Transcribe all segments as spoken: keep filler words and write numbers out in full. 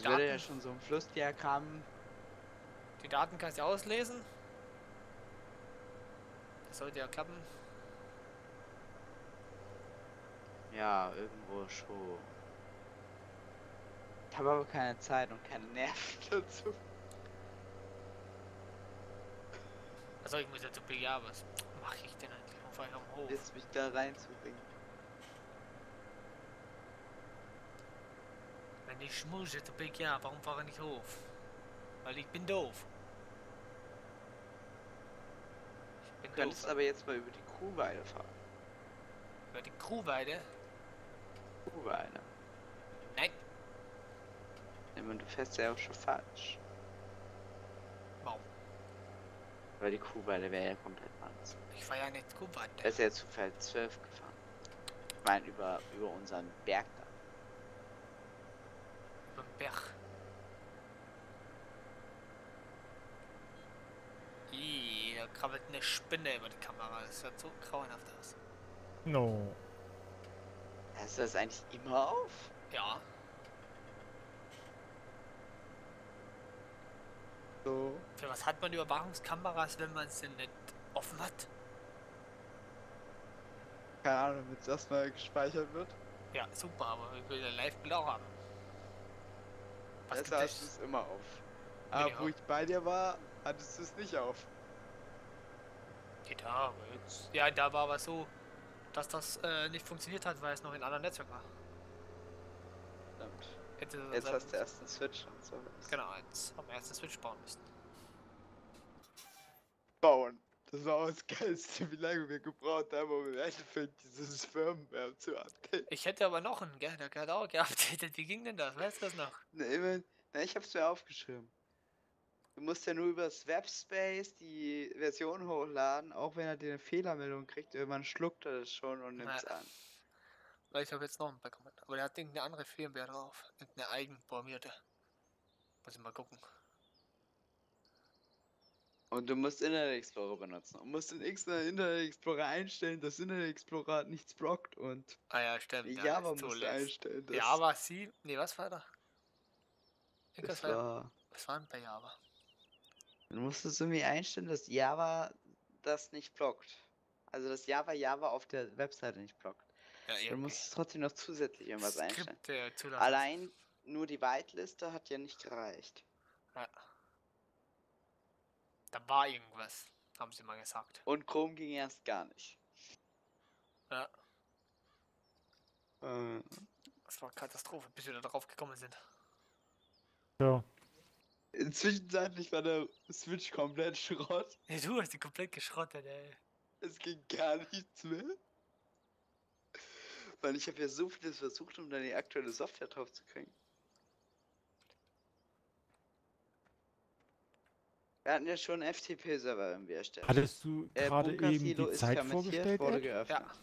Das würde ja Daten, schon so ein Flussdiagramm. die Daten kannst du auslesen. Das sollte ja klappen. Ja, irgendwo schon. Ich habe aber keine Zeit und keine Nerven dazu. Also ich muss ja zu B G A, was mache ich denn eigentlich? Warum fahre ich am Hof? Jetzt mich da reinzubringen. Wenn ich muss ja zu B G A, warum fahre ich nicht Hof? Weil ich bin doof. Ich bin Du doof. könntest aber jetzt mal über die Kuhweide fahren. Über die Kuhweide? Kuhweide. Nein. Ja, und du fährst ja auch schon falsch. Warum? Weil die Kuhweide wäre ja komplett anders. Ich fahre ja nicht Kuhweide. Er ist ja zu Feld zwölf gefahren. Ich meine, über, über unseren Berg da. Über den Berg. Ih, da krabbelt eine Spinne über die Kamera. Das sieht so grauenhaft aus. No. Hast du das eigentlich immer auf? Ja. So. Für was hat man Überwachungskameras, wenn man sie nicht offen hat? Keine Ahnung, damit es erstmal gespeichert wird. Ja, super, aber ich will ja Live-Bild auch haben. Was Besser gibt hast du es? es immer auf. Ja. Aber wo ich bei dir war, hattest du es nicht auf. Geht aber jetzt. Ja, da war aber so, dass das äh, nicht funktioniert hat, weil es noch in einem anderen Netzwerk war. Stimmt. Hätte das Jetzt einfach- hast du erst einen Switch und so. Genau, jetzt haben wir erst den Switch bauen müssen. Bauen. Das war auch das Geilste, wie lange wir gebraucht haben, um im Endeffekt dieses Firmware zu updaten. Ich hätte aber noch einen, gell? Der hat auch geupdatet. Wie ging denn das? Weißt du das noch? Ne, immer, na, ich hab's mir aufgeschrieben. Du musst ja nur über das Webspace die Version hochladen, auch wenn er dir eine Fehlermeldung kriegt, irgendwann schluckt er das schon und nimmt's Ja. an. Weil ich habe jetzt noch einen bekommen. Aber der hat irgendeine andere Firmware drauf. Irgendeine eigenprogrammierte. Muss ich mal gucken. Und du musst Internet Explorer benutzen. Und musst in Internet Explorer einstellen, dass Internet Explorer nichts blockt und Ah ja, stimmt. Ja, Java ist musst du zuletzt. einstellen. Das, Java, sie. Nee, was war da? Irgendwas das war. war. Was war denn bei Java? Du musst es irgendwie einstellen, dass Java das nicht blockt. Also dass Java Java auf der Webseite nicht blockt. Ja, Du irgendwie. musst trotzdem noch zusätzlich irgendwas einstellen. Skripte zulassen. Allein nur die Whiteliste hat ja nicht gereicht. Ja. Da war irgendwas, haben sie mal gesagt. Und Chrome ging erst gar nicht. Ja, Äh, das war Katastrophe, bis wir da drauf gekommen sind. So. Zwischenzeitlich war der Switch komplett Schrott. Ja, du hast die komplett geschrottet, ey. Es ging gar nichts mehr. Weil ich habe ja so vieles versucht, um dann die aktuelle Software drauf zu kriegen. Wir hatten ja schon F T P-Server irgendwie erstellt. Hattest du Äh, gerade Bunker eben Silo die ist Zeit fermentiert, vorgestellt? wurde Ed? geöffnet. Ja.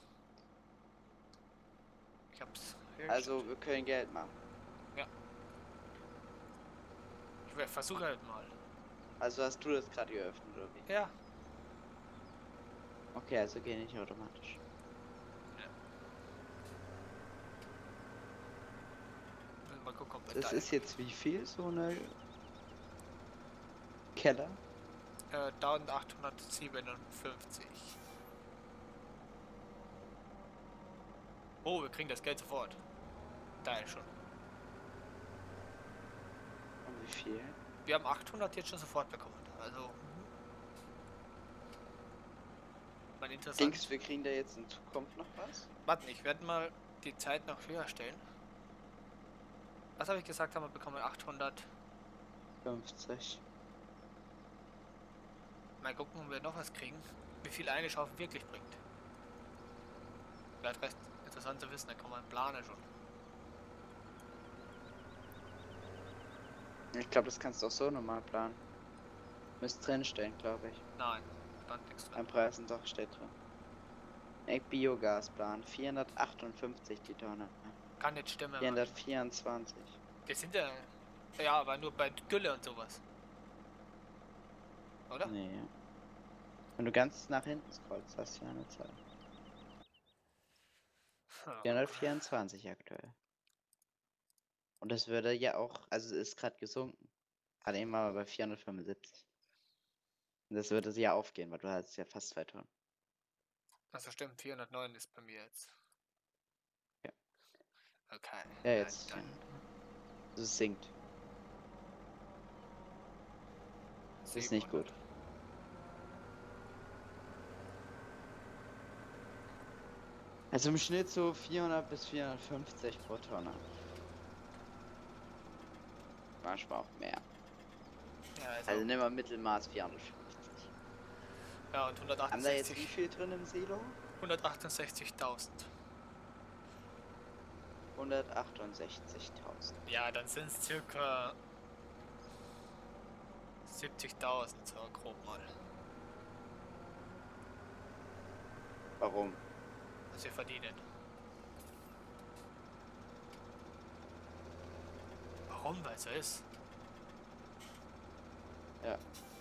Ich hab's. Also wir können Geld machen. Ich versuche halt mal. Also hast du das gerade geöffnet oder wie? Ja. Okay, also geh nicht automatisch. Mal gucken, ob Das ist jetzt wie viel, so eine Keller? äh, eintausendachthundertsiebenundfünfzig. Oh, wir kriegen das Geld sofort. Da ist schon. Und wie viel? Wir haben achthundert jetzt schon sofort bekommen. Also. Mein interessant. Denkst du, wir kriegen da jetzt in Zukunft noch was? Warte, ich werde mal die Zeit noch höher stellen. Was habe ich gesagt? Haben wir bekommen achthundert. fünfzig. Mal gucken, ob wir noch was kriegen. Wie viel eine Schaufel wirklich bringt. Wäre recht interessant zu wissen, da kann man planen schon. Ich glaube, das kannst du auch so normal planen. Müsst drinstehen, glaube ich. Nein, stand nichts drin. Beim Preisen doch steht drin. Ey, Biogasplan, vierhundertachtundfünfzig die Tonne. Kann nicht stimmen. Mann. vierhundertvierundzwanzig. Wir sind ja. Ja, aber nur bei Gülle und sowas. Oder? Nee. Wenn du ganz nach hinten scrollst, hast du ja eine Zahl. Ja. vierhundertvierundzwanzig aktuell. Und das würde ja auch, also es ist gerade gesunken. Gerade eben mal bei vierhundertfünfundsiebzig. Und das würde ja aufgehen, weil du hast ja fast zwei Tonnen. Also stimmt, vierhundertneun ist bei mir jetzt. Ja. Okay. Ja, Ja, jetzt, ja. dann Also es sinkt. Das ist nicht siebenhundert. gut. Also im Schnitt so vierhundert bis vierhundertfünfzig pro Tonne. Manchmal auch mehr. Ja, also, Also nimm mal Mittelmaß vierhundertfünfzig. ja, und Haben da jetzt wie hundertachtundsechzig. viel drin im Silo? hundertachtundsechzigtausend. hundertachtundsechzigtausend. Ja, dann sind es circa siebzigtausend, so grob mal. Warum? Was wir verdienen. Warum? Weil es so ist. Ja.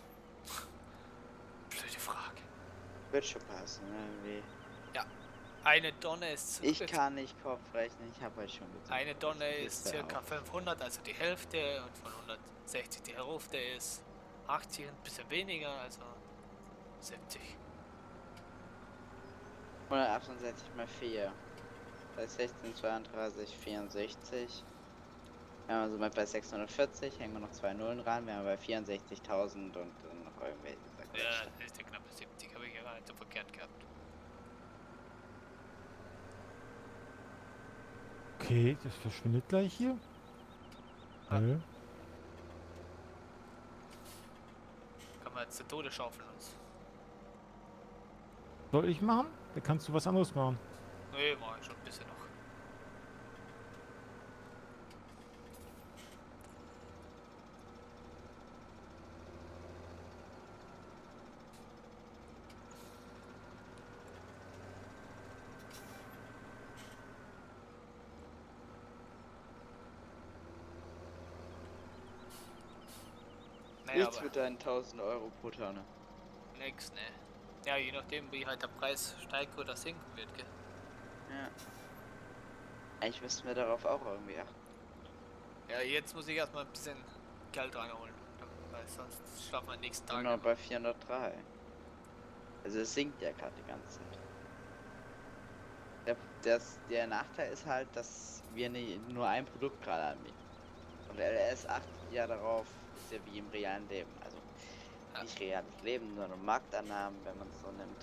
Blöde Frage. Wird schon passen, irgendwie. Eine Tonne ist Ich kann nicht Kopf rechnen, ich habe halt schon gesagt. eine Tonne Ich ist lese circa auf. fünfhundert, also die Hälfte, und von hundertsechzig die Hälfte ist achtzig, ein bisschen weniger, also siebzig. hundertachtundsechzig mal vier. Bei sechzehn, zweiunddreißig, vierundsechzig. Ja, also bei sechshundertvierzig hängen wir noch zwei Nullen ran. Wir haben bei vierundsechzigtausend und dann noch irgendwelche Ja, Quatsch. das ist der knappe siebzig, habe ich ja gar nicht so verkehrt gehabt. Okay, das verschwindet gleich hier. Ah. Nö. Kann man jetzt zu Tode schaufeln uns. Soll ich machen? Da kannst du was anderes machen. Nee, mach ich schon ein bisschen noch. Naja, Nichts aber mit deinen tausend Euro pro Tonne. nix, ne. Ja, je nachdem, wie halt der Preis steigen oder sinken wird, gell. Ja. Eigentlich müssten wir darauf auch irgendwie achten. Ja, jetzt muss ich erstmal ein bisschen Geld reinholen, weil sonst schlafen wir am nächsten Wir Tag sind noch immer. bei vierhundertdrei. Also es sinkt ja gerade die ganze Zeit. Der, das, der Nachteil ist halt, dass wir nie, nur ein Produkt gerade anbieten. Und L S achtet ja darauf, ist ja wie im realen Leben. Also Ja. nicht reales Leben, sondern Marktannahmen, wenn man es so nimmt.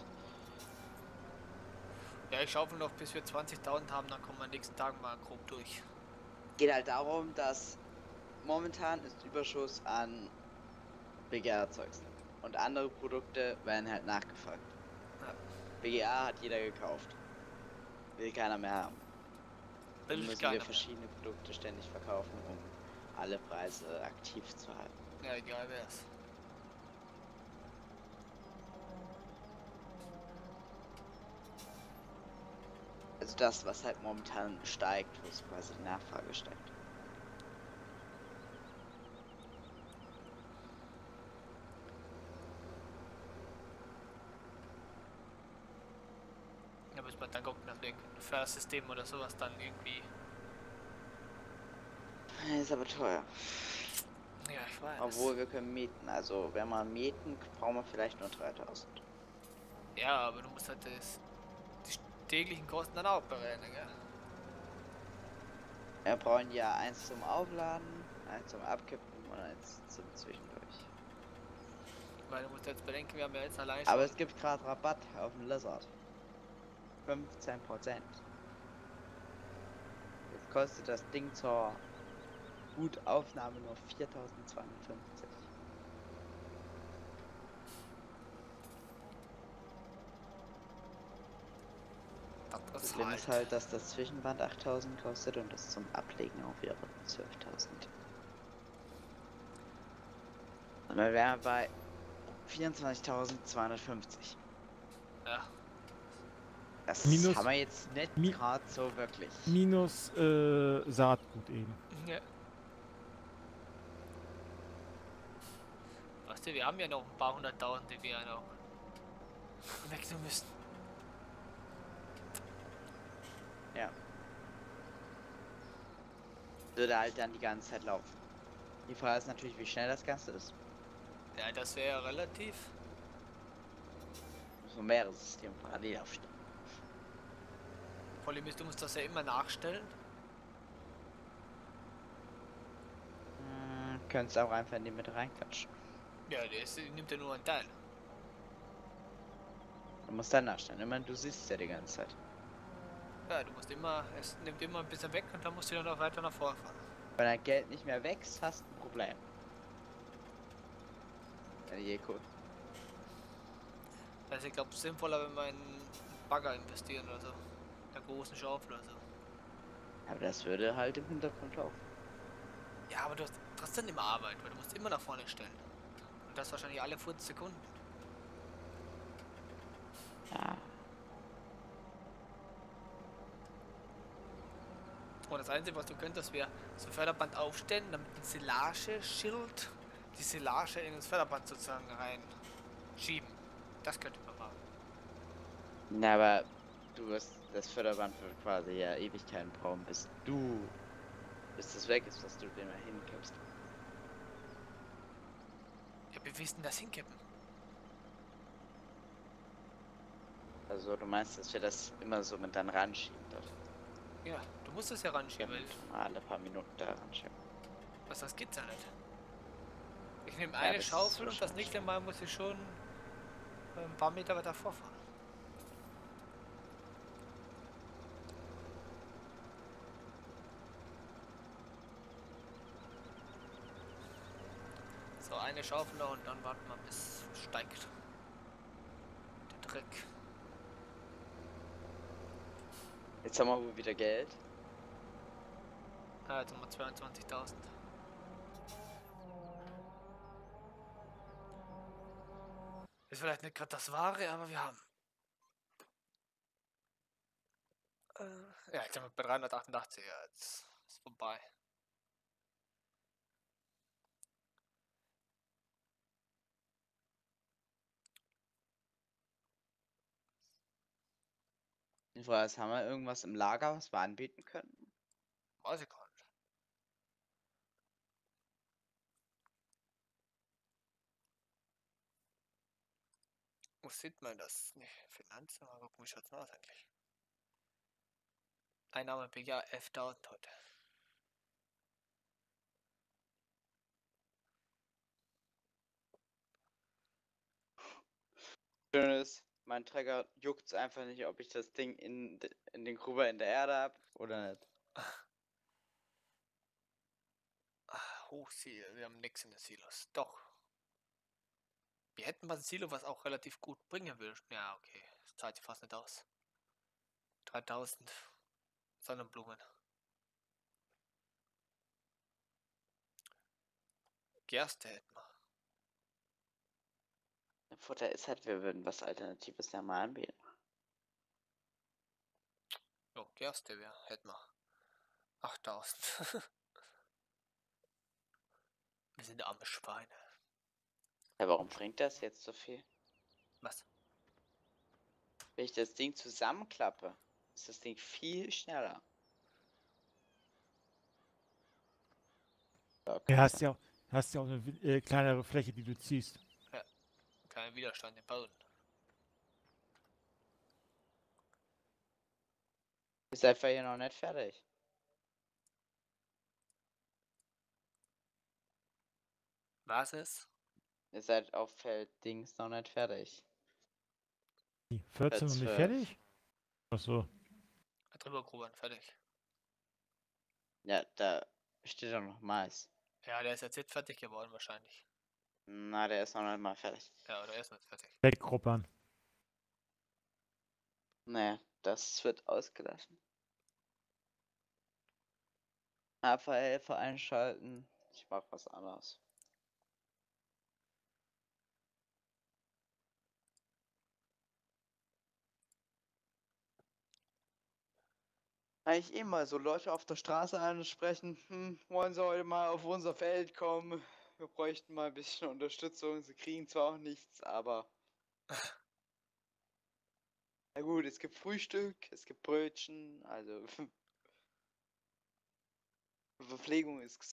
Ja, ich schaufel noch, bis wir zwanzigtausend haben, dann kommen wir am nächsten Tag mal grob durch. Geht halt darum, dass momentan ist Überschuss an B G A-Zeugs. Und andere Produkte werden halt nachgefragt. Ja. B G A hat jeder gekauft. Will keiner mehr haben. Will Dann müssen keiner wir mehr. verschiedene Produkte ständig verkaufen, um alle Preise aktiv zu halten. Ja, egal wär's. Also das, was halt momentan steigt, wo es quasi die Nachfrage steigt. Da muss man dann gucken, dass wir ein Fährsystem oder sowas dann irgendwie. Ist aber teuer. Ja, ich weiß. Obwohl wir können mieten. Also wenn wir mieten, brauchen wir vielleicht nur dreitausend. Ja, aber du musst halt das, die täglichen Kosten dann auch berechnen, gell? Wir brauchen ja eins zum Aufladen, eins zum Abkippen und eins zum Zwischendurch. Weil du musst jetzt bedenken, wir haben ja jetzt allein schon. Aber es gibt gerade Rabatt auf dem Lizard. fünfzehn Prozent. Jetzt kostet das Ding zur Gutaufnahme nur viertausendzweihundertfünfzig. Das Problem ist halt, dass das Zwischenband achttausend kostet und das zum Ablegen auch wieder zwölftausend. Und dann wären wir bei vierundzwanzigtausendzweihundertfünfzig. Ja. Das Minus- haben wir jetzt nicht Mi- gerade so wirklich. Minus äh, Saatgut eben. Ja. Weißt du, wir haben ja noch ein paar hunderttausend, die wir noch wechseln müssen. Ja. Würde halt dann die ganze Zeit laufen. Die Frage ist natürlich, wie schnell das Ganze ist. Ja, das wäre relativ. Muss man mehrere Systeme parallel aufstellen. Problem ist, du musst das ja immer nachstellen. Hm, könntest auch einfach in die Mitte reinklatschen. Ja, der ist, nimmt ja nur einen Teil. Du musst dann nachstellen. Ich meine, du siehst es ja die ganze Zeit. Ja, du musst immer, es nimmt immer ein bisschen weg und dann musst du dann auch weiter nach vorne fahren. Wenn dein Geld nicht mehr wächst, hast du ein Problem. Ja, je cool. Also ich glaube, es ist sinnvoller, wenn wir in einen Bagger investieren oder so. Der großen Schaufel oder so. Aber das würde halt im Hintergrund laufen. Ja, aber du hast trotzdem immer Arbeit, weil du musst immer nach vorne stellen. Und das wahrscheinlich alle vierzig Sekunden. Ja. Und das Einzige, was du könntest, wäre so ein Förderband aufstellen, damit ein Silage-Schild die Silage in das Förderband sozusagen reinschieben. Das könnte man machen. Na, aber du wirst das Förderband wird quasi ja Ewigkeiten brauchen, bis du, bis das weg ist, was du dir mal hinkippst. Ja, wir wissen das hinkippen. Also du meinst, dass wir das immer so mit dann ranschieben dort? Ja, du musst es ja ranschieben, weil Mal alle paar Minuten da ranschieben. was das gibt's ja nicht. Ich nehme Ja, eine das ist Schaufel und das wahrscheinlich nächste Mal muss ich schon ein paar Meter weiter vorfahren. So, eine Schaufel noch und dann warten wir, bis es steigt. Der Dreck. Jetzt haben wir wohl wieder Geld. Ah, jetzt haben wir zweiundzwanzigtausend. Ist vielleicht nicht gerade das Wahre, aber wir haben. Äh, ja, jetzt sind wir bei dreihundertachtundachtzig. Ja, jetzt ist vorbei. Die Frage ist, haben wir irgendwas im Lager, was wir anbieten können? Weiß ich gar nicht. Wo sieht man das? Nee, Finanzen, aber gucken, wie schaut's denn aus eigentlich? Einnahme pro Jahr elftausend heute. Schön ist, mein Träger juckt's einfach nicht, ob ich das Ding in, de- in den Gruber in der Erde hab oder nicht. Ah, Hochziel, wir haben nichts in den Silos. Doch. Wir hätten was ein Silo, was auch relativ gut bringen würde. Ja, okay. Das zahlt sich fast nicht aus. dreitausend Sonnenblumen. Gerste hätten wir. Der Vorteil ist halt, wir würden was Alternatives ja mal anbieten. Jo, Gerste wäre, hätten wir. achttausend. Wir sind arme Schweine. Ja, warum bringt das jetzt so viel? Was? Wenn ich das Ding zusammenklappe, ist das Ding viel schneller. Okay. Ja, hast ja, auch- hast ja auch eine wi- äh, kleinere Fläche, die du ziehst. Kein Widerstand im Boden. Ist einfach hier noch nicht fertig. Was ist? Ihr seid auf Feld-Dings noch nicht fertig. Die vierzehn noch nicht zwölf. fertig? Achso. Drüber grubern, fertig. Ja, da steht doch noch Mais. Ja, der ist jetzt nicht fertig geworden wahrscheinlich. Na, der ist noch nicht mal fertig. Ja, oder er ist nicht fertig. Weggruppern. Nee, das wird ausgelassen. Helfer einschalten. Ich mach was anderes. Eigentlich eh mal so Leute auf der Straße ansprechen. Hm, wollen sie heute mal auf unser Feld kommen? Wir bräuchten mal ein bisschen Unterstützung. Sie kriegen zwar auch nichts, aber. Na gut, es gibt Frühstück, es gibt Brötchen, also. Verpflegung ist